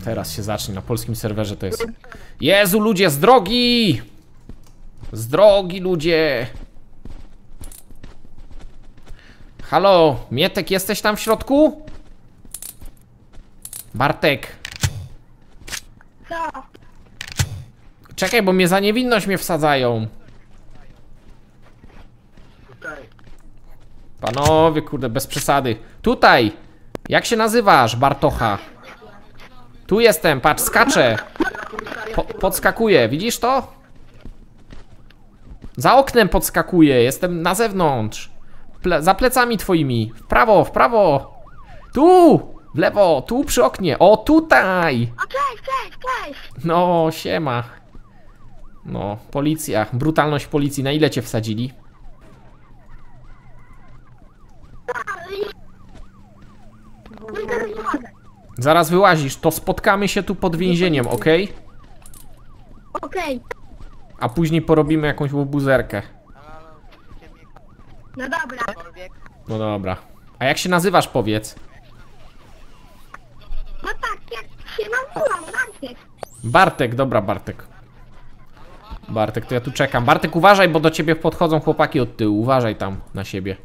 Teraz się zacznie, na polskim serwerze to jest... Jezu, ludzie, z drogi! Z drogi, ludzie! Halo, Mietek, jesteś tam w środku? Bartek. Co? Czekaj, bo mnie za niewinność mnie wsadzają. Panowie, kurde, bez przesady. Tutaj! Jak się nazywasz, Bartocha? Tu jestem, patrz, skaczę. Podskakuję, widzisz to? Za oknem podskakuję, jestem na zewnątrz. Za plecami twoimi. W prawo, w prawo. Tu! W lewo, tu przy oknie. O, tutaj! O, cześć! No, siema. No, policja. Brutalność policji. Na ile cię wsadzili? Zaraz wyłazisz, to spotkamy się tu pod więzieniem, ok? Okej. A później porobimy jakąś łobuzerkę. No dobra. No dobra. A jak się nazywasz, powiedz? No tak, jak się nazywam, Bartek. Bartek, dobra, Bartek. Bartek, to ja tu czekam. Bartek, uważaj, bo do ciebie podchodzą chłopaki od tyłu. Uważaj tam na siebie.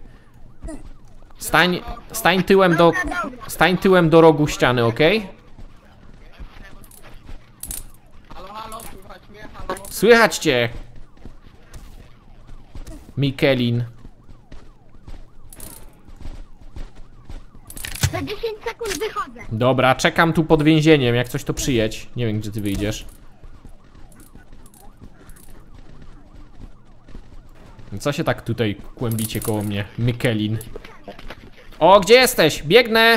Stań tyłem do rogu ściany, ok? Słychać cię. Mikelin. Za 10 sekund wychodzę. Dobra, czekam tu pod więzieniem. Jak coś to przyjedź. Nie wiem, gdzie ty wyjdziesz. Co się tak tutaj kłębicie koło mnie? Mikelin. O, gdzie jesteś? Biegnę!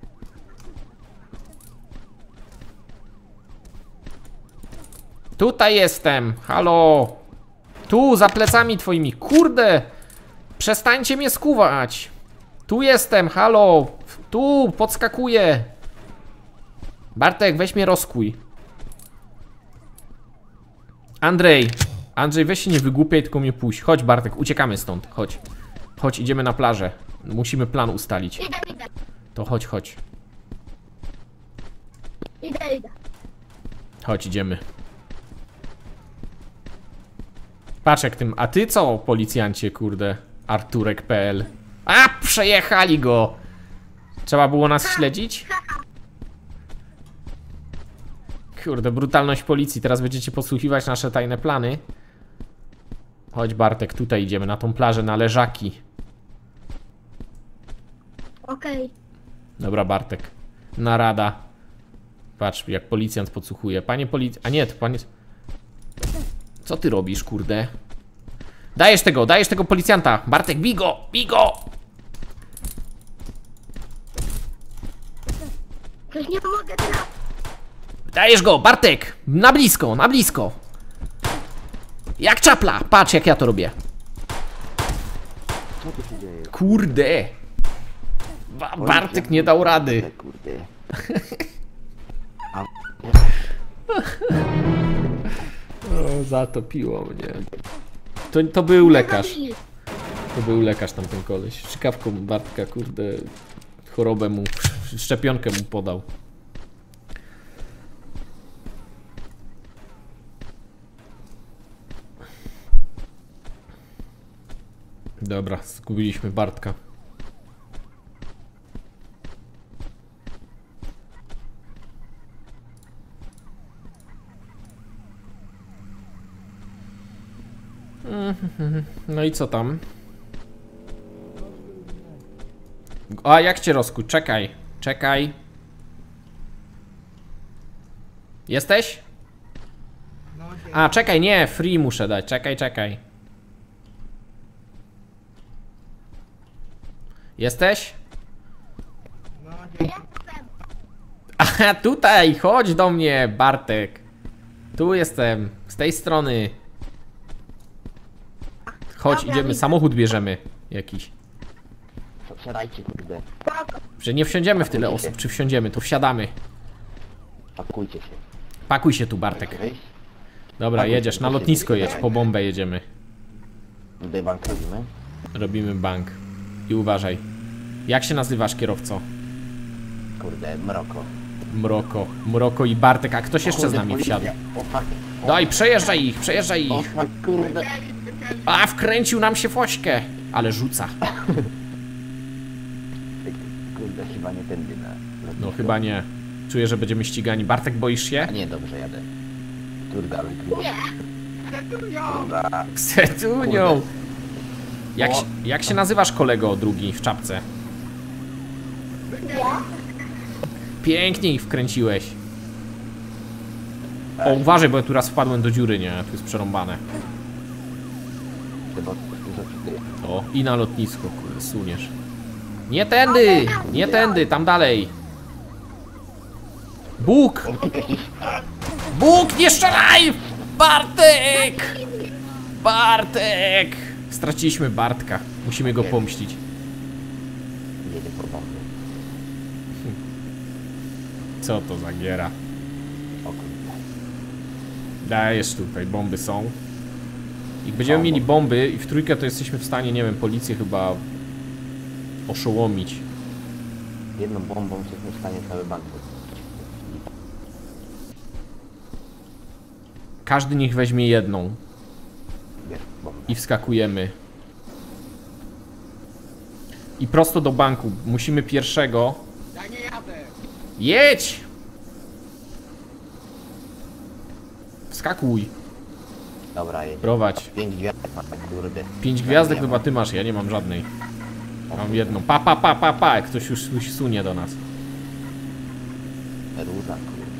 Tutaj jestem. Halo. Tu, za plecami twoimi. Kurde! Przestańcie mnie skuwać. Tu jestem, halo. Tu, podskakuję. Bartek, weź mnie rozkuj. Andrzej, weź się nie wygłupiaj, tylko mnie puść. Chodź, Bartek, uciekamy stąd. Chodź. Chodź, idziemy na plażę. Musimy plan ustalić. Idę. To chodź. Idę. Chodź, idziemy. Patrz jak tym... A ty co, policjancie, kurde? Arturek.pl. A, przejechali go! Trzeba było nas śledzić? Kurde, brutalność policji. Teraz będziecie podsłuchiwać nasze tajne plany. Chodź, Bartek, tutaj idziemy, na tą plażę, na leżaki. Okej. Dobra, Bartek. Narada. Patrz, jak policjant podsłuchuje. Panie A nie, to panie... Co ty robisz, kurde? Dajesz tego policjanta. Bartek, bij go! Coś nie pomogę teraz. Dajesz go, Bartek! Na blisko! Jak czapla! Patrz, jak ja to robię. Co tu się dzieje? Kurde! Bartek nie dał rady. Kurde. O, zatopiło mnie. To był lekarz. To był lekarz tamten koleś. Szczykawką Bartka, kurde, chorobę mu, szczepionkę mu podał. Dobra, zgubiliśmy Bartka. No i co tam? A jak cię rozkuć? Czekaj. Jesteś? A, czekaj, nie, free muszę dać. Czekaj. Jesteś? Aha, tutaj, chodź do mnie, Bartek. Tu jestem, z tej strony. Chodź, idziemy, samochód bierzemy jakiś. Wsiadajcie, kurde. Że nie wsiądziemy w tyle osób, czy wsiądziemy, to wsiadamy. Pakujcie się. Pakuj się tu, Bartek. Wyjść? Dobra, jedziesz, na lotnisko jedź, po bombę jedziemy. Tutaj bank robimy. Robimy bank. I uważaj. Jak się nazywasz, kierowco? Kurde, Mroko. Mroko i Bartek, a ktoś jeszcze z nami wsiadł. O fuck. Daj, przejeżdżaj ich, przejeżdżaj O ich. fuck, kurde. A, wkręcił nam się fośkę. Ale rzuca. Kurde, chyba nie tędy na... No chyba nie. Czuję, że będziemy ścigani. Bartek, boisz się? A nie, dobrze jadę. Kurde, ale kurde. Kurwa. Setunią. Jak się nazywasz, kolego drugi w czapce? Pięknie ich wkręciłeś. O, uważaj, bo ja tu raz wpadłem do dziury, nie? Tu jest przerąbane. Chyba O, i na lotnisko, kurde, suniesz. Nie tędy! Nie tędy, tam dalej. Bóg! Bóg, nie strzelaj! Bartek! Bartek! Straciliśmy Bartka. Musimy go pomścić. jedzie po bomby. Co to za giera? O kurde. Dajesz tutaj, bomby są. Jak będziemy mieli bomby i w trójkę, to jesteśmy w stanie, nie wiem, policję chyba oszołomić. Jedną bombą jesteśmy w stanie cały bank. Każdy niech weźmie jedną Wiesz, bomba. i wskakujemy. I prosto do banku. Musimy pierwszego. Ja nie jadę. Jedź! Wskakuj. Dobra, jedzie. Prowadź. 5 gwiazdek ma, kurde. 5 gwiazdek chyba ty masz, ja nie mam żadnej. Mam jedną. Pa, jak ktoś już sunie do nas. Róża,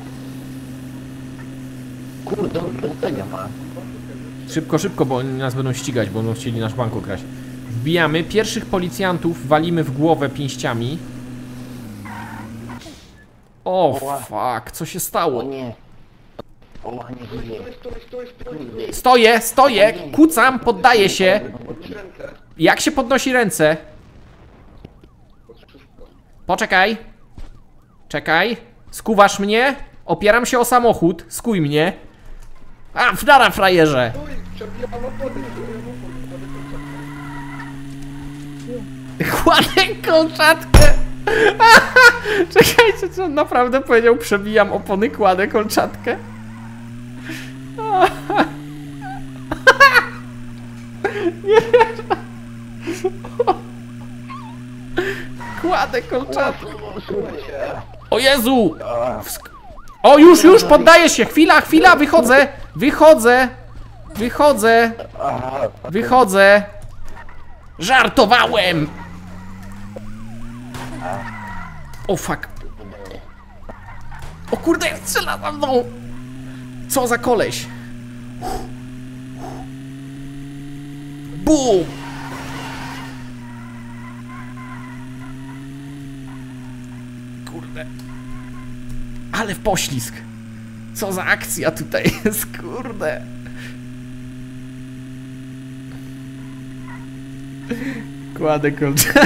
kurde. Kurde, odstępia ma. Szybko, bo oni nas będą ścigać, bo będą chcieli nasz bank okraść. Wbijamy, pierwszych policjantów walimy w głowę pięściami. O, fuck, co się O stało? nie. O, nie żyje. Stoję, kucam, poddaję się. Jak się podnosi ręce? Poczekaj. Czekaj. Skuwasz mnie? Opieram się o samochód. Skuj mnie. A, wdara, frajerze. Kładę kolczatkę. Czekajcie, co on naprawdę powiedział? Przebijam opony, kładę kolczatkę. Nie wierzę. Kładę kolczatkę. O Jezu! O, już, poddaję się! Chwila, wychodzę! Żartowałem! O fuck! O kurde, strzela za mną! Co za koleś! Bum! Kurde. Ale w poślizg! Co za akcja tutaj jest, kurde! Kładę kolczatkę.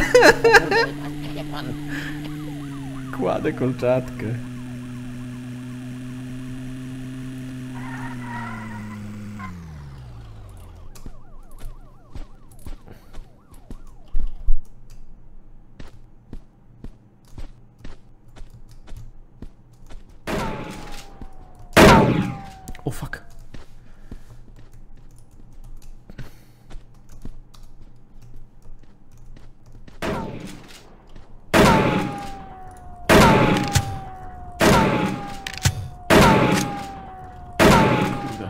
Kładę kolczatkę. O fuck. Kurde.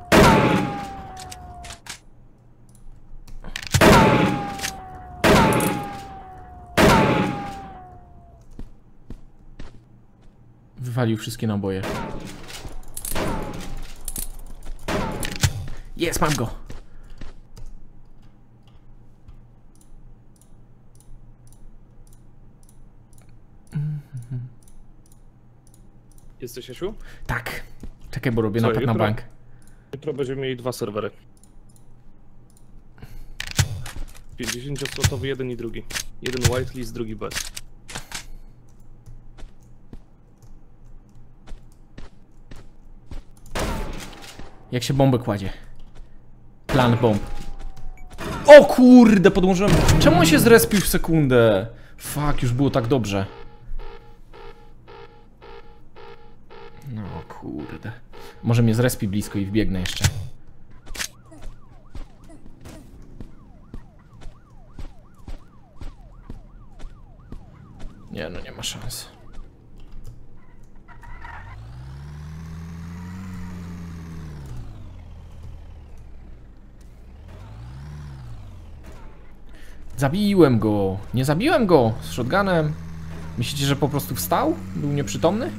Wywalił wszystkie naboje. Jest, mam go. Jesteś, Jasiu? Tak. Czekaj, bo robię Co, napad na jutro? bank. Jutro będziemy mieli 2 serwery. 50-slotowy jeden i drugi. Jeden whitelist, drugi bez. Jak się bombę kładzie? Plan bomb. O kurde, podłożyłem. Czemu on się zrespił w sekundę? Fuck, już było tak dobrze. Kurde. Może mnie zrespi blisko i wbiegnę jeszcze. Nie, no nie ma szans. Zabiłem go. Nie zabiłem go z shotgunem. Myślicie, że po prostu wstał? Był nieprzytomny?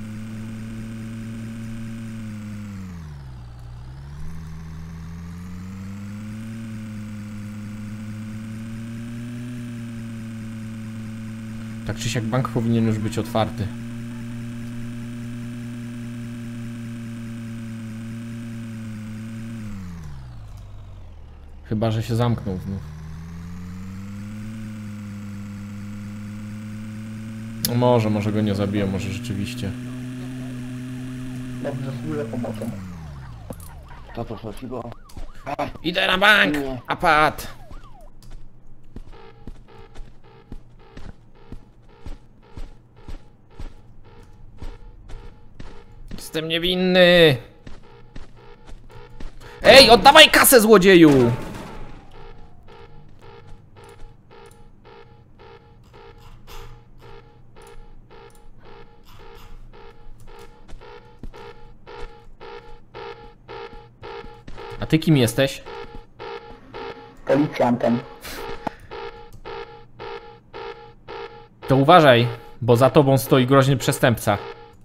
Tak czy siak bank powinien już być otwarty. Chyba że się zamknął znów. No może go nie zabiję, może rzeczywiście. Dobrze, służę pomocą. To proszę, bo... Idę na bank! Nie. Apad! Jestem niewinny! Ej, oddawaj kasę, złodzieju! A ty kim jesteś? Policjantem. To uważaj, bo za tobą stoi groźny przestępca.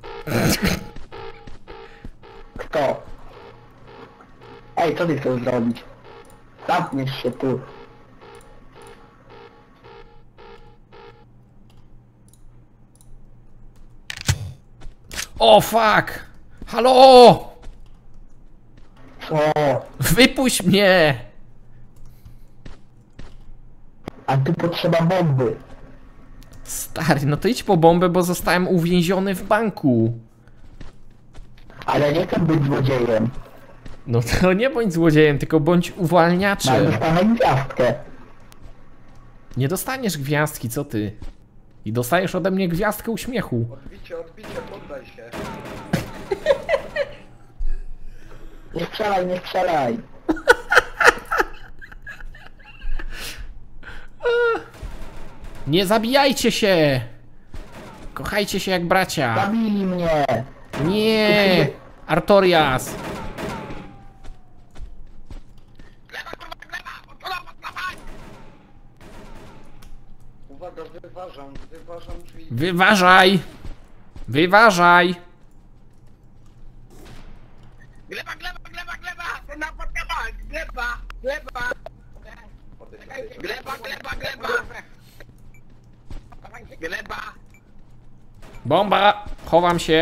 Kto? Ej, co ty chcesz zrobić? Zamkniesz się tu. O fuck! Halo! Co? Wypuść mnie! A tu potrzeba bomby. Stary, no to idź po bombę, bo zostałem uwięziony w banku. Ale nie chcę być złodziejem. No to nie bądź złodziejem, tylko bądź Ale uwalniaczem. dostanę gwiazdkę. Nie dostaniesz gwiazdki, co ty? I dostajesz ode mnie gwiazdkę uśmiechu. Odbicie, poddaj się. Nie strzelaj, nie strzelaj. Nie zabijajcie się! Kochajcie się jak bracia. Zabili mnie. Nie! Artorias! Uwaga, wyważam drzwi. Wyważaj! Wyważaj! Gleba! To napotkała! Gleba! Gleba! Bomba! Chowam się!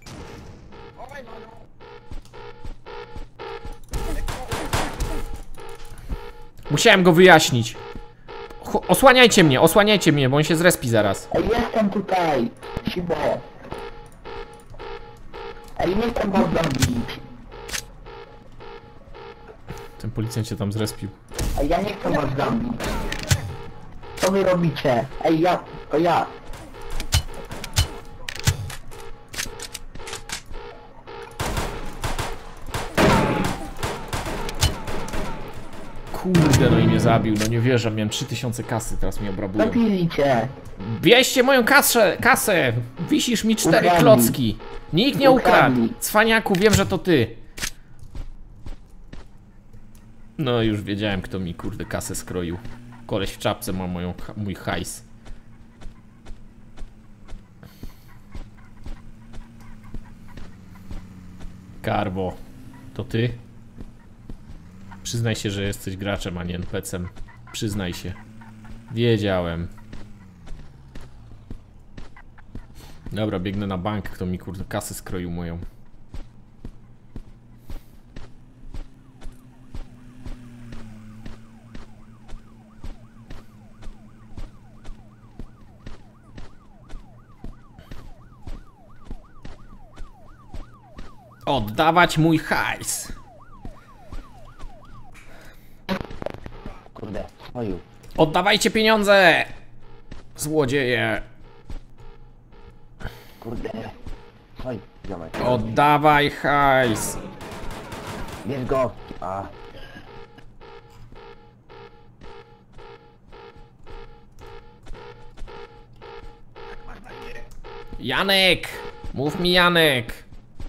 Musiałem go wyjaśnić. Osłaniajcie mnie, bo on się zrespi zaraz. Ej, jestem tutaj. Sibo. Ej, nie chcę was zabić. Ten policjant się tam zrespił. Ej, ja nie chcę was zabić. Co wy robicie? Ej, to ja. Kurde, no i mnie zabił, no nie wierzę, miałem 3000 kasy, teraz mnie obrabują. Zabili cię. Bierzcie moją kasę! Wisisz mi 4 Ukradli. klocki! Nikt nie ukradł! Ukradli. Cwaniaku, wiem, że to ty! No już wiedziałem, kto mi kurde kasę skroił. Koleś w czapce ma mój hajs. Karbo, to ty? Przyznaj się, że jesteś graczem, a nie NPC-em. Przyznaj się. Wiedziałem. Dobra, biegnę na bank, kto mi kurde kasę skroił moją. Oddawać mój hajs. Kurde, stoił. Oddawajcie pieniądze! Złodzieje! Kurde. Stoi. ziomek. Oddawaj hajs. Bierz go! A, Janek! Mów mi Janek!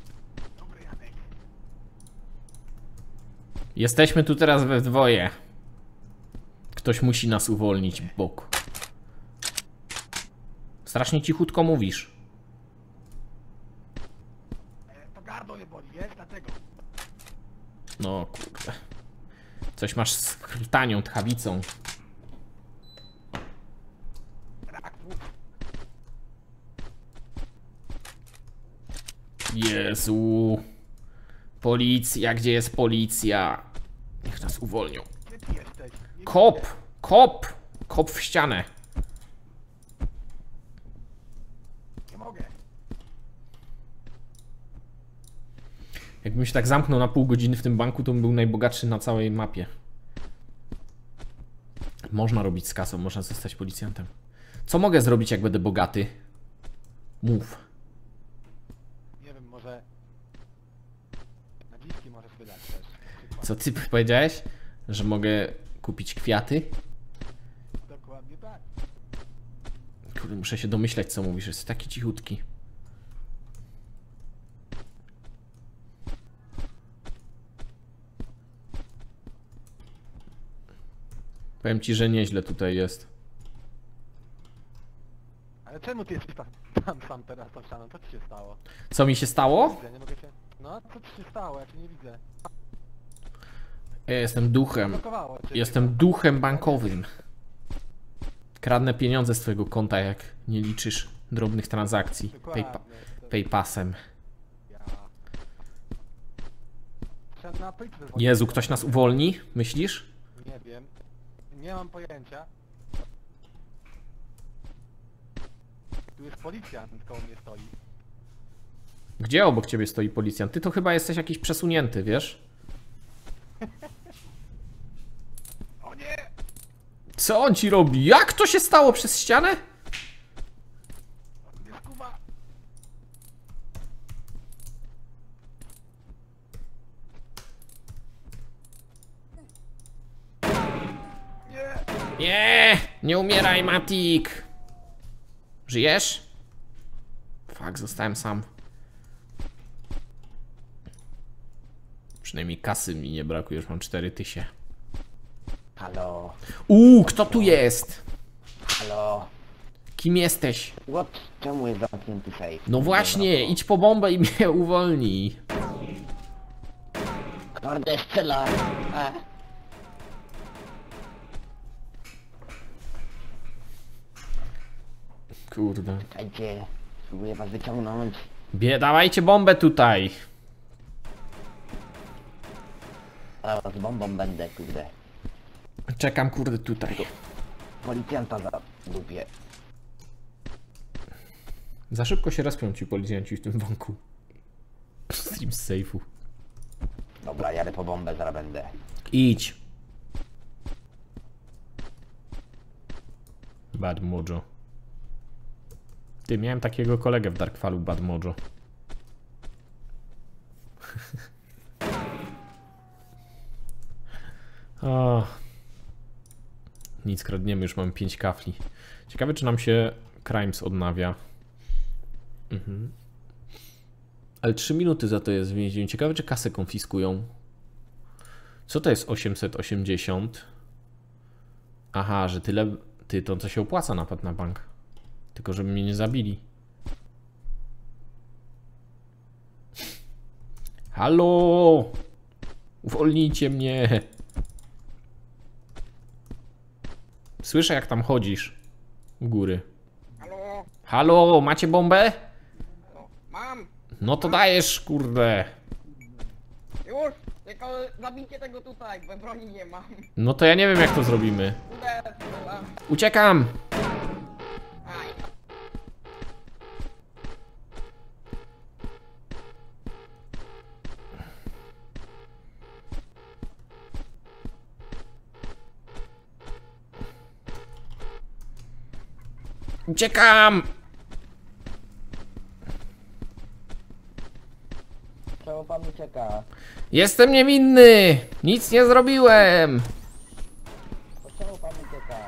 Jesteśmy tu teraz we dwoje. Ktoś musi nas uwolnić, Bóg. Strasznie cichutko mówisz. To gardło nie boli, wiesz? Dlatego. No kurde. Coś masz z krtanią, tchawicą. Jezu. Policja, gdzie jest policja? Niech nas uwolnią. Gdzie ty jesteś? Kop! Kop! Kop w ścianę. Nie mogę. Jakbym się tak zamknął na pół godziny w tym banku, to bym był najbogatszy na całej mapie. Można robić z kasą, można zostać policjantem. Co mogę zrobić, jak będę bogaty? Mów. Nie wiem, może... Na dziwki możesz wydać też. Co ty powiedziałeś? Że mogę kupić kwiaty? Dokładnie tak. Kurde, muszę się domyślać, co mówisz. Jest taki cichutki. Powiem ci, że nieźle tutaj jest. Ale czemu ty jesteś tam sam teraz tą ścianą? Co ci się stało? Co mi się stało? Widzę, nie mogę cię... No, co ci się stało? Ja cię nie widzę. Ja jestem duchem. Blokowało cię. Jestem duchem bankowym. Kradnę pieniądze z twojego konta, jak nie liczysz drobnych transakcji Dokładnie. PayPasem. Ja... Trzeba na policję zadzwonić. Jezu, ktoś nas uwolni? Myślisz? Nie wiem. Nie mam pojęcia. Tu jest policjant, koło mnie stoi. Gdzie obok ciebie stoi policjant? Ty to chyba jesteś jakiś przesunięty, wiesz? O nie! Co on ci robi? Jak to się stało przez ścianę? On mnie skuwa! Nie! Nie umieraj, Matik! Żyjesz? Fuck, zostałem sam. Przynajmniej kasy mi nie brakuje, już mam 4000. halo, Kto tu jest? halo. Kim jesteś? What? Czemu jest zamknięty safe? No właśnie, idź po bombę i mnie uwolnij. Kurde, strzela! A. Kurde. Czekajcie, spróbuję was wyciągnąć. Dawajcie bombę tutaj. A z bombą będę, kurde. Czekam, kurde, tutaj. Policjanta za dupie. Za szybko się respią ci policjanci w tym banku. Stream z safe'u. Dobra, jadę po bombę, zaraz będę. Idź. Bad Mojo. Ty, miałem takiego kolegę w Darkfalu, Bad Mojo. O. Nic, kradniemy, już mam 5 kafli. Ciekawe, czy nam się Crimes odnawia. Ale 3 minuty za to jest w więzieniu. Ciekawe, czy kasę konfiskują. Co to jest 880? Aha, że tyle... Ty, to co się opłaca napad na bank. Tylko żeby mnie nie zabili. Halo! Uwolnijcie mnie! Słyszę, jak tam chodzisz. U góry. Halo? Halo, macie bombę? No, mam! No to dajesz, kurde. Już! Tylko zabijcie tego tutaj, bo broni nie mam. No to ja nie wiem, jak to zrobimy. Uderz, strzela. Uciekam! Aj. Uciekam! Czemu pan ucieka? Jestem niewinny! Nic nie zrobiłem! Czemu pan ucieka?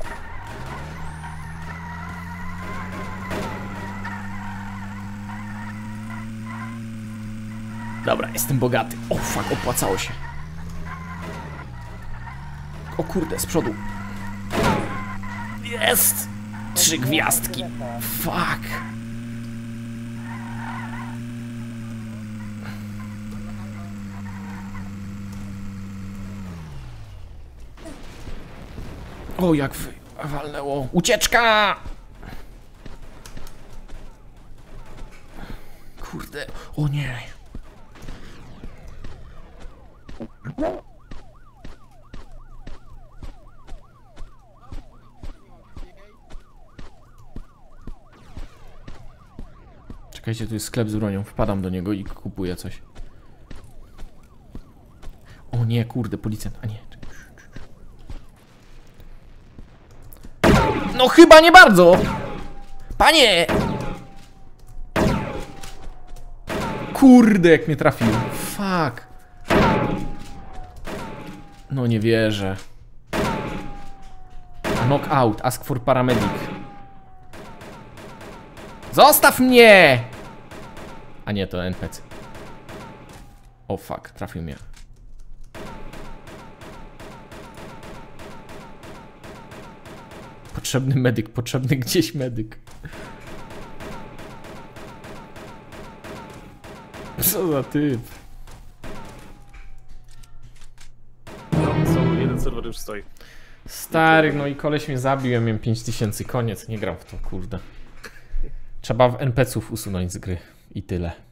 Dobra, jestem bogaty. O fuck, opłacało się. O kurde, z przodu. Jest! 3 gwiazdki. Fuck. O, jak walnęło. Ucieczka! Kurde, o nie. Czekajcie, tu jest sklep z bronią. Wpadam do niego i kupuję coś. O nie, kurde, policjant. A nie. No chyba nie bardzo! Panie! Kurde, jak mnie trafił. Fuck. No nie wierzę. Knockout. Ask for paramedic. Zostaw mnie! A nie, to NPC. O fuck, trafił mnie. Potrzebny medyk, potrzebny gdzieś medyk. Co za typ? No, są jeden serwer już stoi. Stary, no i koleś mnie zabił, ja miałem 5000, koniec, nie gram w to, kurde. Trzeba w NPC-ów usunąć z gry i tyle.